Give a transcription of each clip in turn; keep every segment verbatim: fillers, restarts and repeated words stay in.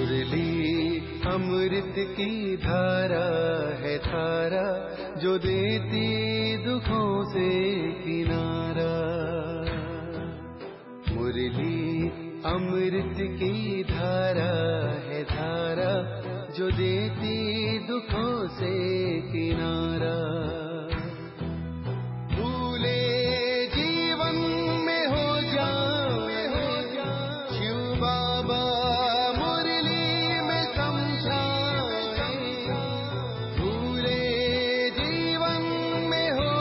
मुरली अमृत की धारा है धारा, जो देती दुखों से किनारा। मुरली अमृत की धारा है धारा, जो देती दुखों से किनारा। भूले जीवन में हो जाए शिव बाबा मुरली में समझाए। भूले जीवन में हो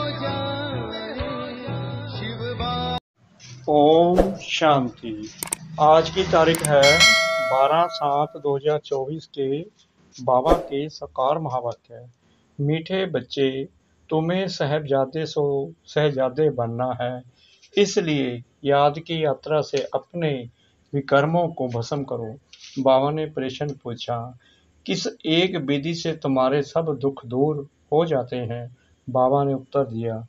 जाए शिव बाबा। ओम शांति। आज की तारीख है बारह सात दो हजार चौबीस के बाबा के साकार महावाक्य। मीठे बच्चे, तुम्हें साहबजादे सो शहजादे बनना है, इसलिए याद की यात्रा से अपने विकर्मों को भस्म करो। बाबा ने प्रश्न पूछा, किस एक विधि से तुम्हारे सब दुख दूर हो जाते हैं? बाबा ने उत्तर दिया,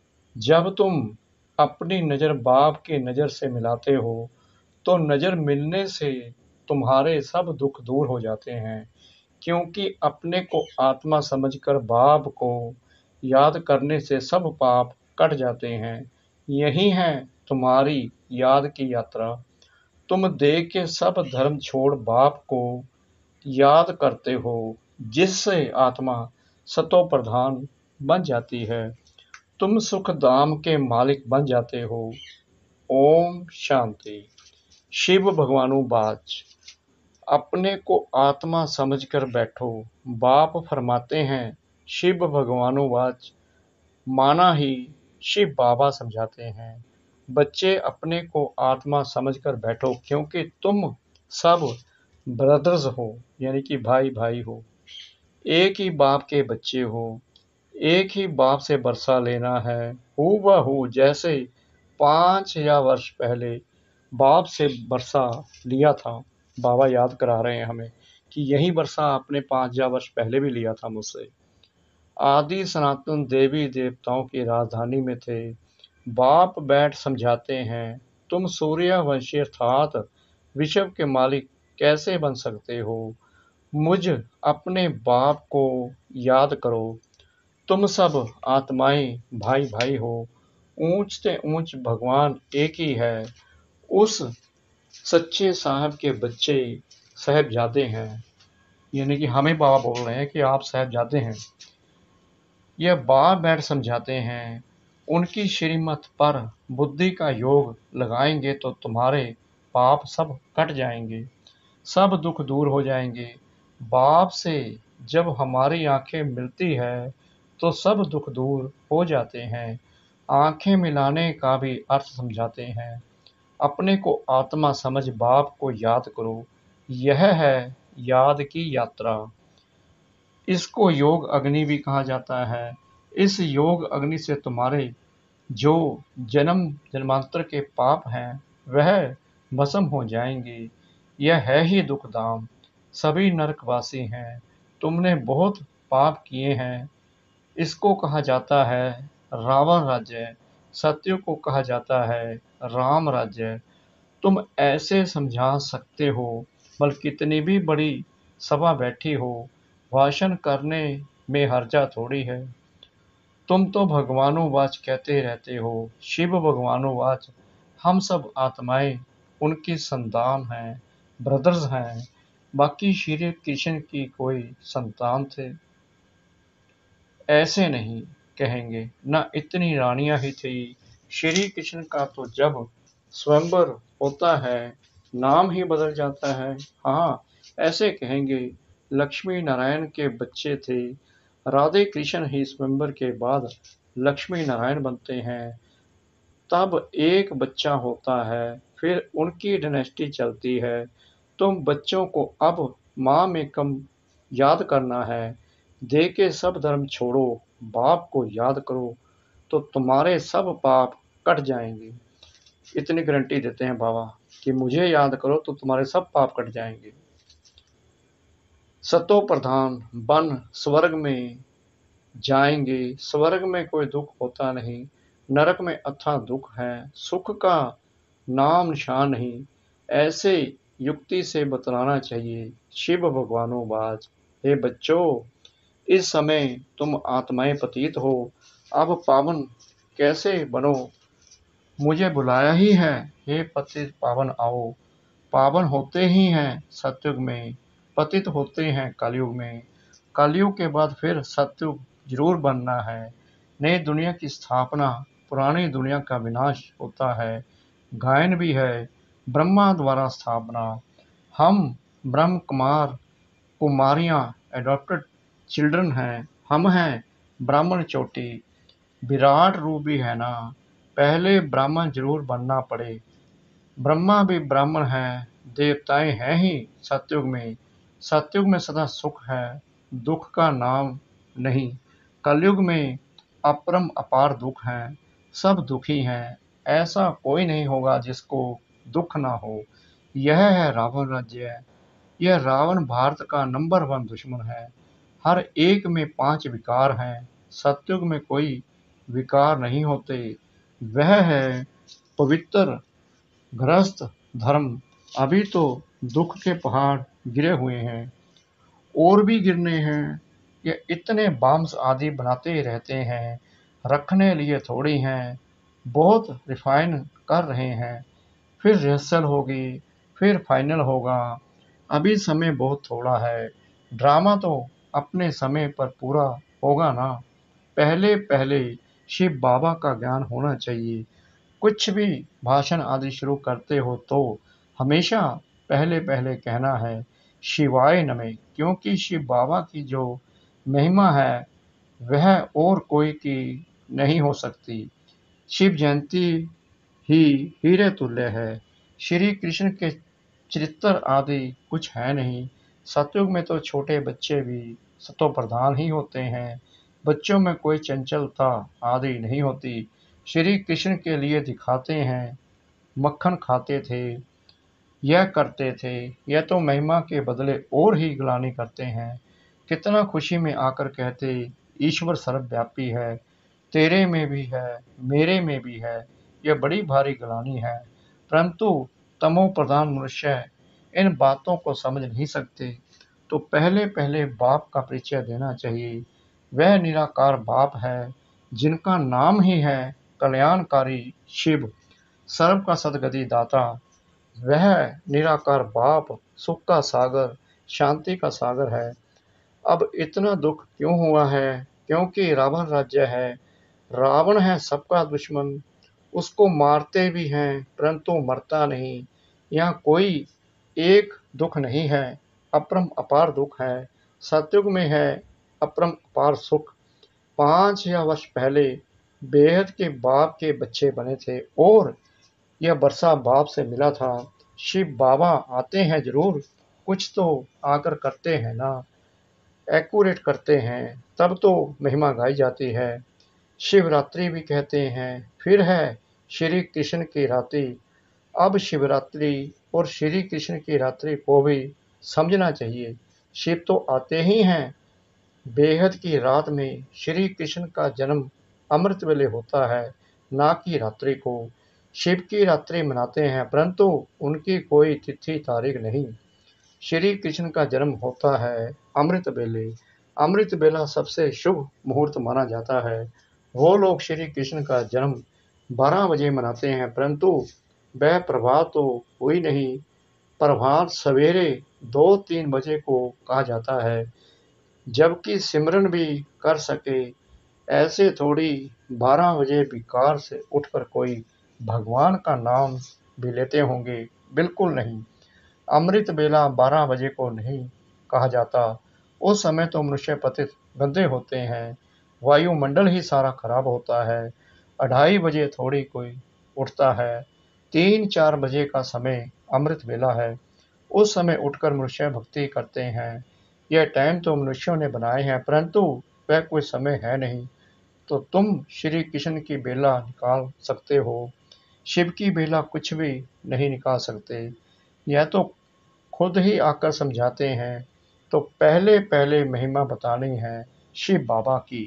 जब तुम अपनी नज़र बाप की नज़र से मिलाते हो तो नज़र मिलने से तुम्हारे सब दुख दूर हो जाते हैं, क्योंकि अपने को आत्मा समझकर बाप को याद करने से सब पाप कट जाते हैं। यही है तुम्हारी याद की यात्रा। तुम देख के सब धर्म छोड़ बाप को याद करते हो, जिससे आत्मा सतो प्रधान बन जाती है। तुम सुख धाम के मालिक बन जाते हो। ओम शांति। शिव भगवानुवाच, अपने को आत्मा समझकर बैठो। बाप फरमाते हैं, शिव भगवानुवाच, माना ही शिव बाबा समझाते हैं। बच्चे, अपने को आत्मा समझकर बैठो, क्योंकि तुम सब ब्रदर्स हो, यानी कि भाई भाई हो। एक ही बाप के बच्चे हो। एक ही बाप से बरसा लेना है, हूबहू जैसे पाँच हजार वर्ष पहले बाप से बरसा लिया था। बाबा याद करा रहे हैं हमें कि यही बरसा आपने पाँच हजार वर्ष पहले भी लिया था मुझसे। आदि सनातन देवी देवताओं की राजधानी में थे। बाप बैठ समझाते हैं, तुम सूर्यवंशी अर्थात विश्व के मालिक कैसे बन सकते हो? मुझ अपने बाप को याद करो। तुम सब आत्माएं भाई भाई हो। ऊंच से ऊंच भगवान एक ही है। उस सच्चे साहब के बच्चे साहबजादे हैं, यानी कि हमें बाबा बोल रहे हैं कि आप साहबजादे हैं। यह बाप बैठ समझाते हैं, उनकी श्रीमत पर बुद्धि का योग लगाएंगे तो तुम्हारे पाप सब कट जाएंगे, सब दुख दूर हो जाएंगे। बाप से जब हमारी आंखें मिलती है तो सब दुख दूर हो जाते हैं। आंखें मिलाने का भी अर्थ समझाते हैं। अपने को आत्मा समझ बाप को याद करो। यह है याद की यात्रा। इसको योग अग्नि भी कहा जाता है। इस योग अग्नि से तुम्हारे जो जन्म जन्मांतर के पाप हैं वह भस्म हो जाएंगे। यह है ही दुखधाम। सभी नरकवासी हैं। तुमने बहुत पाप किए हैं। इसको कहा जाता है रावण राज्य, सत्य को कहा जाता है राम राज्य। तुम ऐसे समझा सकते हो, बल्कि कितनी भी बड़ी सभा बैठी हो, भाषण करने में हर्जा थोड़ी है। तुम तो भगवानुवाच कहते रहते हो। शिव भगवानुवाच, हम सब आत्माएं उनकी संतान हैं, ब्रदर्स हैं। बाकी श्री कृष्ण की कोई संतान थे? ऐसे नहीं कहेंगे, न इतनी रानियां ही थी। श्री कृष्ण का तो जब स्वयंवर होता है नाम ही बदल जाता है। हाँ, ऐसे कहेंगे, लक्ष्मी नारायण के बच्चे थे। राधे कृष्ण ही स्वयंवर के बाद लक्ष्मी नारायण बनते हैं। तब एक बच्चा होता है, फिर उनकी डायनेस्टी चलती है। तुम बच्चों को अब माँ में कम याद करना है। दे के सब धर्म छोड़ो, बाप को याद करो तो तुम्हारे सब पाप कट जाएंगे। इतनी गारंटी देते हैं बाबा कि मुझे याद करो तो तुम्हारे सब पाप कट जाएंगे। सतो प्रधान बन स्वर्ग में जाएंगे। स्वर्ग में कोई दुख होता नहीं, नरक में अथाह दुख है, सुख का नाम निशान नहीं। ऐसे युक्ति से बतलाना चाहिए। शिव भगवानों बाज, हे बच्चों, इस समय तुम आत्माएं पतित हो, अब पावन कैसे बनो? मुझे बुलाया ही है, हे पतित पावन आओ। पावन होते ही हैं सतयुग में, पतित होते हैं कलयुग में। कलयुग के बाद फिर सतयुग जरूर बनना है। नई दुनिया की स्थापना, पुरानी दुनिया का विनाश होता है। गायन भी है, ब्रह्मा द्वारा स्थापना। हम ब्रह्म कुमार कुमारियां एडॉप्टेड चिल्ड्रन हैं। हम हैं ब्राह्मण चोटी, विराट रूप भी है ना। पहले ब्राह्मण जरूर बनना पड़े। ब्रह्मा भी ब्राह्मण हैं, देवताएं हैं ही सतयुग में। सतयुग में सदा सुख है, दुख का नाम नहीं। कलयुग में अपरम अपार दुख है, सब दुखी हैं। ऐसा कोई नहीं होगा जिसको दुख ना हो। यह है रावण राज्य। यह रावण भारत का नंबर वन दुश्मन है। हर एक में पांच विकार हैं। सतयुग में कोई विकार नहीं होते। वह है पवित्र गृहस्थ धर्म। अभी तो दुख के पहाड़ गिरे हुए हैं, और भी गिरने हैं। ये इतने बॉम्ब्स आदि बनाते रहते हैं, रखने लिए थोड़ी हैं। बहुत रिफाइन कर रहे हैं, फिर रिहर्सल होगी, फिर फाइनल होगा। अभी समय बहुत थोड़ा है। ड्रामा तो अपने समय पर पूरा होगा ना। पहले पहले शिव बाबा का ज्ञान होना चाहिए। कुछ भी भाषण आदि शुरू करते हो तो हमेशा पहले पहले कहना है शिवाय नमः, क्योंकि शिव बाबा की जो महिमा है वह और कोई की नहीं हो सकती। शिव जयंती ही हीरे तुल्य है। श्री कृष्ण के चरित्र आदि कुछ है नहीं। सतयुग में तो छोटे बच्चे भी सतो प्रधान ही होते हैं। बच्चों में कोई चंचलता आदि नहीं होती। श्री कृष्ण के लिए दिखाते हैं, मक्खन खाते थे, यह करते थे। यह तो महिमा के बदले और ही ग्लानि करते हैं। कितना खुशी में आकर कहते ईश्वर सर्वव्यापी है, तेरे में भी है, मेरे में भी है। यह बड़ी भारी ग्लानि है। परंतु तमो प्रधान मनुष्य इन बातों को समझ नहीं सकते। तो पहले पहले बाप का परिचय देना चाहिए। वह निराकार बाप है, जिनका नाम ही है कल्याणकारी शिव, सर्व का सदगति दाता। वह निराकार बाप सुख का सागर, शांति का सागर है। अब इतना दुख क्यों हुआ है? क्योंकि रावण राज्य है। रावण है सबका दुश्मन। उसको मारते भी हैं, परंतु मरता नहीं। यहाँ कोई एक दुख नहीं है, अपरम अपार दुख है। सतयुग में है अपरम अपार सुख। पाँच या वर्ष पहले बेहद के बाप के बच्चे बने थे, और यह वर्षा बाप से मिला था। शिव बाबा आते हैं जरूर, कुछ तो आकर करते हैं ना, एक्यूरेट करते हैं, तब तो महिमा गाई जाती है। शिवरात्रि भी कहते हैं। फिर है श्री कृष्ण की रात्रि। अब शिवरात्रि और श्री कृष्ण की रात्रि को भी समझना चाहिए। शिव तो आते ही हैं बेहद की रात में। श्री कृष्ण का जन्म अमृत वेले होता है, ना कि रात्रि को। शिव की रात्रि मनाते हैं, परंतु उनकी कोई तिथि तारीख नहीं। श्री कृष्ण का जन्म होता है अमृत बेले। अमृत बेला सबसे शुभ मुहूर्त माना जाता है। वो लोग श्री कृष्ण का जन्म बारह बजे मनाते हैं, परंतु वह प्रभात तो हुई नहीं। प्रभात सवेरे दो तीन बजे को कहा जाता है, जबकि सिमरन भी कर सके। ऐसे थोड़ी बारह बजे विकार से उठकर कोई भगवान का नाम भी लेते होंगे। बिल्कुल नहीं। अमृत बेला बारह बजे को नहीं कहा जाता। उस समय तो मनुष्य पतित गंदे होते हैं, वायुमंडल ही सारा खराब होता है। अढ़ाई बजे थोड़ी कोई उठता है। तीन चार बजे का समय अमृत बेला है। उस समय उठकर मनुष्य भक्ति करते हैं। यह टाइम तो मनुष्यों ने बनाए हैं, परंतु वह कोई समय है नहीं। तो तुम श्री कृष्ण की बेला निकाल सकते हो, शिव की बेला कुछ भी नहीं निकाल सकते। यह तो खुद ही आकर समझाते हैं। तो पहले पहले महिमा बतानी है शिव बाबा की।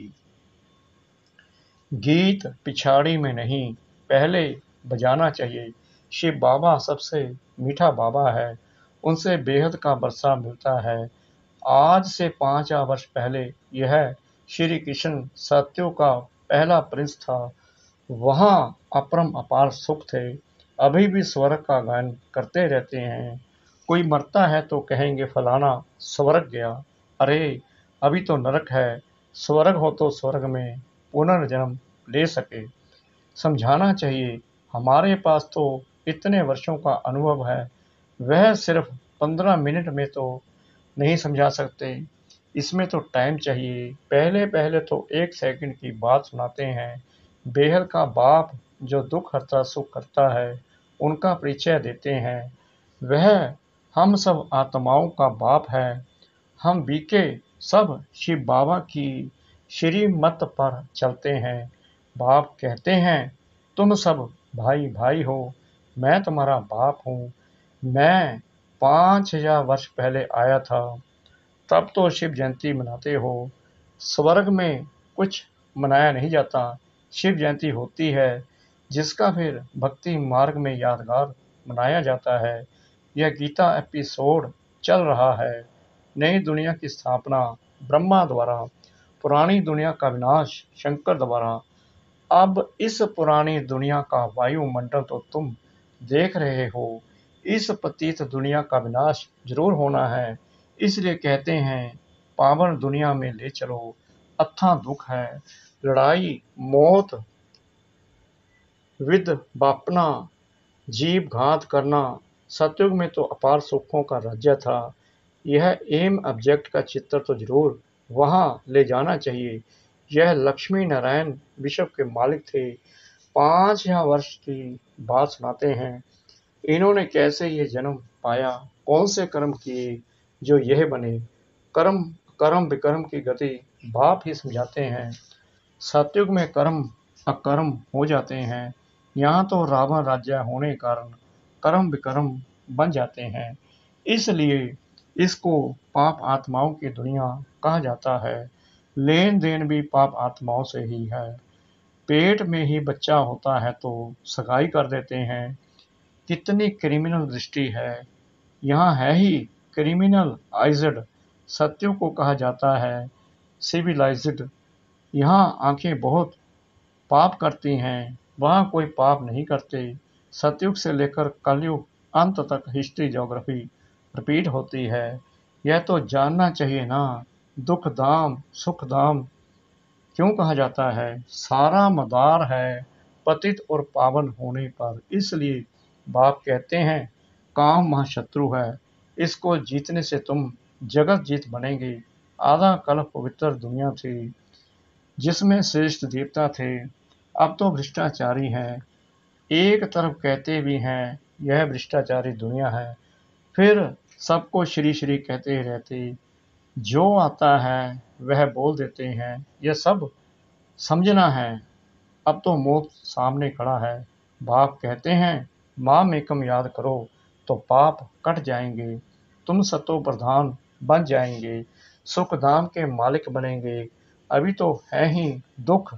गीत पिछाड़ी में नहीं, पहले बजाना चाहिए। शिव बाबा सबसे मीठा बाबा है। उनसे बेहद का बरसा मिलता है। आज से पाँच वर्ष पहले यह श्री कृष्ण सत्यों का पहला प्रिंस था। वहाँ अपरम अपार सुख थे। अभी भी स्वर्ग का गायन करते रहते हैं। कोई मरता है तो कहेंगे फलाना स्वर्ग गया। अरे अभी तो नरक है। स्वर्ग हो तो स्वर्ग में पुनर्जन्म ले सके। समझाना चाहिए, हमारे पास तो इतने वर्षों का अनुभव है, वह सिर्फ पंद्रह मिनट में तो नहीं समझा सकते। इसमें तो टाइम चाहिए। पहले पहले तो एक सेकंड की बात सुनाते हैं। बेहद का बाप जो दुख हरता सुख करता है, उनका परिचय देते हैं। वह हम सब आत्माओं का बाप है। हम बीके सब शिव बाबा की श्रीमत पर चलते हैं। बाप कहते हैं, तुम सब भाई भाई हो, मैं तुम्हारा बाप हूँ। मैं पाँच हजार वर्ष पहले आया था। तब तो शिव जयंती मनाते हो। स्वर्ग में कुछ मनाया नहीं जाता। शिव जयंती होती है, जिसका फिर भक्ति मार्ग में यादगार मनाया जाता है। यह गीता एपिसोड चल रहा है। नई दुनिया की स्थापना ब्रह्मा द्वारा, पुरानी दुनिया का विनाश शंकर द्वारा। अब इस पुरानी दुनिया का वायुमंडल तो तुम देख रहे हो। इस पतित दुनिया का विनाश जरूर होना है। इसलिए कहते हैं, पावन दुनिया में ले चलो। अथाह दुख है, लड़ाई मौत, विद बापना, जीव घात करना। सतयुग में तो अपार सुखों का राज्य था। यह एम ऑब्जेक्ट का चित्र तो जरूर वहां ले जाना चाहिए। यह लक्ष्मी नारायण विश्व के मालिक थे। पाँच या वर्ष की बात सुनाते हैं। इन्होंने कैसे ये जन्म पाया, कौन से कर्म किए जो यह बने। कर्म कर्म विकर्म की गति बाप ही समझाते हैं। सतयुग में कर्म अकर्म हो जाते हैं। यहाँ तो रावण राज्य होने कारण कर्म विकर्म बन जाते हैं। इसलिए इसको पाप आत्माओं की दुनिया कहा जाता है। लेन देन भी पाप आत्माओं से ही है। पेट में ही बच्चा होता है तो सगाई कर देते हैं। कितनी क्रिमिनल दृष्टि है। यहाँ है ही क्रिमिनल आइज्ड। सत्यों को कहा जाता है सिविलाइज्ड। यहाँ आंखें बहुत पाप करती हैं, वहाँ कोई पाप नहीं करते। सतयुग से लेकर कलयुग अंत तक हिस्ट्री ज्योग्राफी रिपीट होती है। यह तो जानना चाहिए ना। दुख धाम सुख धाम क्यों कहा जाता है। सारा मदार है पतित और पावन होने पर। इसलिए बाप कहते हैं, काम महाशत्रु है, इसको जीतने से तुम जगत जीत बनेंगे। आधा कल्प पवित्र दुनिया थी, जिसमें श्रेष्ठ देवता थे। अब तो भ्रष्टाचारी हैं। एक तरफ कहते भी हैं यह भ्रष्टाचारी दुनिया है, फिर सबको श्री श्री कहते रहते। जो आता है वह बोल देते हैं। यह सब समझना है। अब तो मौत सामने खड़ा है। बाप कहते हैं, माम एकम याद करो तो पाप कट जाएंगे। तुम सतो प्रधान बन जाएंगे, सुख धाम के मालिक बनेंगे। अभी तो है ही दुख।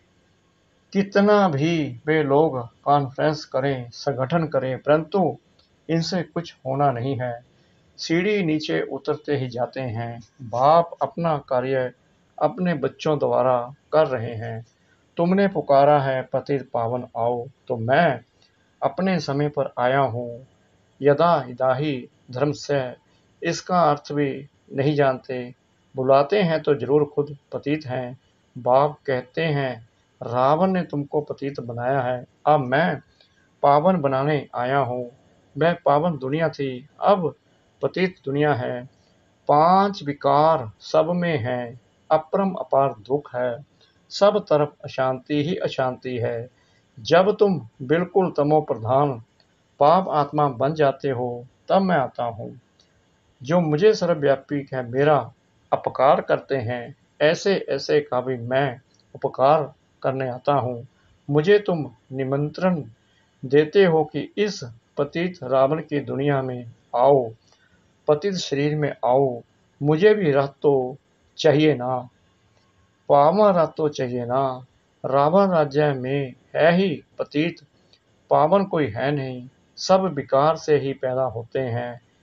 कितना भी वे लोग कॉन्फ्रेंस करें, संगठन करें, परंतु इनसे कुछ होना नहीं है। सीढ़ी नीचे उतरते ही जाते हैं। बाप अपना कार्य अपने बच्चों द्वारा कर रहे हैं। तुमने पुकारा है पतित पावन आओ, तो मैं अपने समय पर आया हूँ। यदा हिदाहि धर्मस्य, इसका अर्थ भी नहीं जानते। बुलाते हैं तो जरूर खुद पतित हैं। बाप कहते हैं, रावण ने तुमको पतित बनाया है, अब मैं पावन बनाने आया हूँ। वह पावन दुनिया थी, अब पतित दुनिया है। पांच विकार सब में है, अपरम अपार दुख है। सब तरफ अशांति ही अशांति है। जब तुम बिल्कुल तमो प्रधान पाप आत्मा बन जाते हो, तब मैं आता हूँ। जो मुझे सर्वव्यापी है, मेरा अपकार करते हैं, ऐसे ऐसे का भी मैं उपकार करने आता हूँ। मुझे तुम निमंत्रण देते हो कि इस पतित रावण की दुनिया में आओ, पतित शरीर में आओ। मुझे भी रह तो चाहिए ना, पावन रह तो चाहिए ना। रावण राज्य में है ही पतित, पावन कोई है नहीं। सब विकार से ही पैदा होते हैं।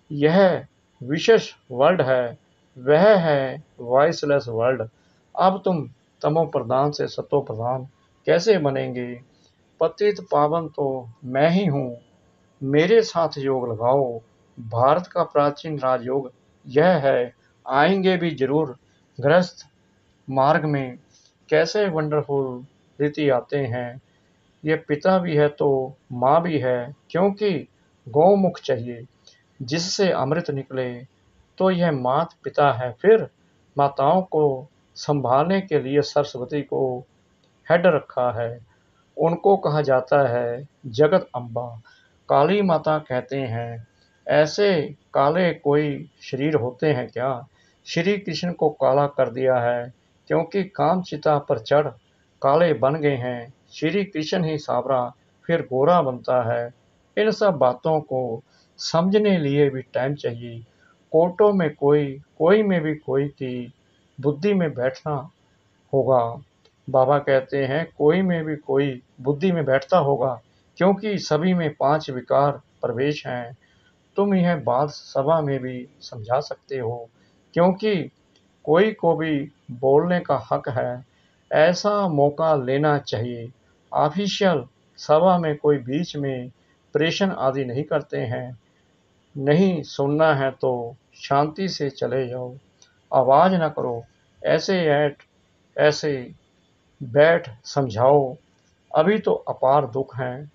यह विशेष वर्ल्ड है, वह है वॉइसलेस वर्ल्ड। अब तुम तमो प्रधान से सतो प्रधान कैसे बनेंगे? पतित पावन तो मैं ही हूँ, मेरे साथ योग लगाओ। भारत का प्राचीन राजयोग यह है, आएंगे भी जरूर गृहस्थ मार्ग में। कैसे वंडरफुल रीति आते हैं, ये पिता भी है तो माँ भी है, क्योंकि गौमुख चाहिए जिससे अमृत निकले, तो यह मात पिता है। फिर माताओं को संभालने के लिए सरस्वती को हेड रखा है, उनको कहा जाता है जगत अम्बा, काली माता कहते हैं। ऐसे काले कोई शरीर होते हैं क्या? श्री कृष्ण को काला कर दिया है, क्योंकि काम चिता पर चढ़ काले बन गए हैं। श्री कृष्ण ही सावरा फिर गोरा बनता है। इन सब बातों को समझने लिए भी टाइम चाहिए। कोर्टों में कोई, कोई में भी कोई की बुद्धि में बैठना होगा। बाबा कहते हैं कोई में भी कोई बुद्धि में बैठता होगा, क्योंकि सभी में पांच विकार प्रवेश हैं। तुम यह बात सभा में भी समझा सकते हो, क्योंकि कोई को भी बोलने का हक है। ऐसा मौका लेना चाहिए। ऑफिशियल सभा में कोई बीच में प्रेषण आदि नहीं करते हैं। नहीं सुनना है तो शांति से चले जाओ, आवाज न करो। ऐसे ऐट ऐसे बैठ समझाओ। अभी तो अपार दुख हैं,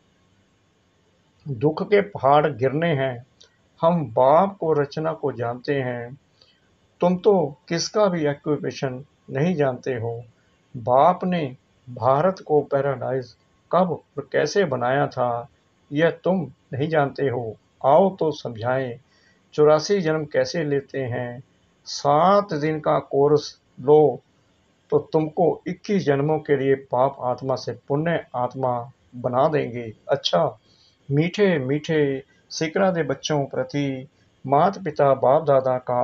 दुख के पहाड़ गिरने हैं। हम बाप को रचना को जानते हैं, तुम तो किसका भी ऑक्यूपेशन नहीं जानते हो। बाप ने भारत को पैराडाइज कब और कैसे बनाया था, यह तुम नहीं जानते हो। आओ तो समझाएं, चौरासी जन्म कैसे लेते हैं। सात दिन का कोर्स लो तो तुमको इक्कीस जन्मों के लिए पाप आत्मा से पुण्य आत्मा बना देंगे। अच्छा, मीठे मीठे सिकरा दे बच्चों प्रति माता पिता बाप दादा का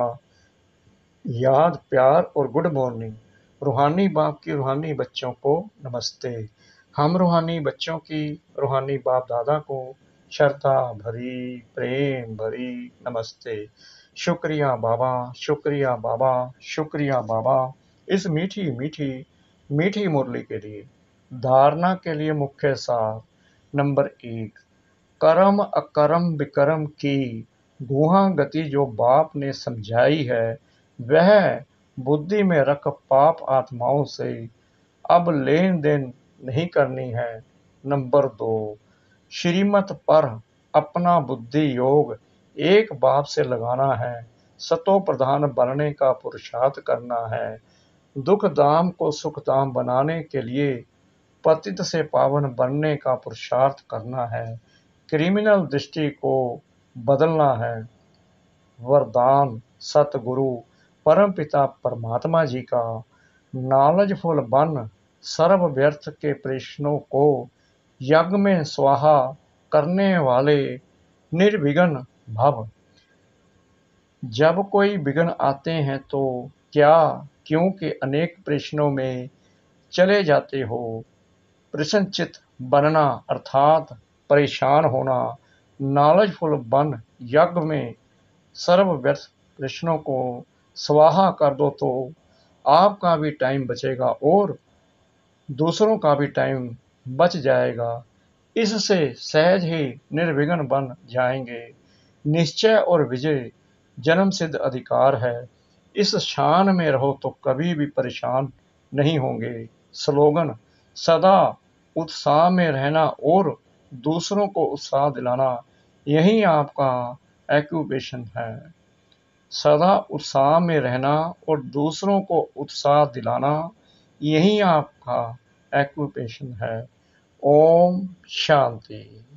याद प्यार और गुड मॉर्निंग। रूहानी बाप की रूहानी बच्चों को नमस्ते। हम रूहानी बच्चों की रूहानी बाप दादा को श्रद्धा भरी प्रेम भरी नमस्ते। शुक्रिया बाबा, शुक्रिया बाबा, शुक्रिया बाबा, इस मीठी मीठी मीठी मुरली के लिए। धारणा के लिए मुख्य सार नंबर एक, कर्म अकर्म विकर्म की गुहा गति जो बाप ने समझाई है, वह बुद्धि में रख पाप आत्माओं से अब लेन देन नहीं करनी है। नंबर दो, श्रीमत पर अपना बुद्धि योग एक बाप से लगाना है। सतो प्रधान बनने का पुरुषार्थ करना है। दुख धाम को सुख धाम बनाने के लिए पतित से पावन बनने का पुरुषार्थ करना है। क्रिमिनल दृष्टि को बदलना है। वरदान सतगुरु परम पिता परमात्मा जी का, नॉलेजफुल बन सर्व व्यर्थ के प्रश्नों को यज्ञ में स्वाहा करने वाले निर्विघ्न भव। जब कोई विघ्न आते हैं तो क्या, क्योंकि अनेक प्रश्नों में चले जाते हो। प्रसन्नचित बनना अर्थात परेशान होना। नॉलेजफुल बन यज्ञ में सर्व व्यर्थ प्रश्नों को स्वाहा कर दो तो आपका भी टाइम बचेगा और दूसरों का भी टाइम बच जाएगा। इससे सहज ही निर्विघ्न बन जाएंगे। निश्चय और विजय जन्म सिद्ध अधिकार है। इस शान में रहो तो कभी भी परेशान नहीं होंगे। स्लोगन सदा उत्साह में रहना और दूसरों को उत्साह दिलाना, यही आपका ऑक्यूपेशन है। सदा उत्साह में रहना और दूसरों को उत्साह दिलाना, यही आपका ऑक्यूपेशन है। ओम शांति।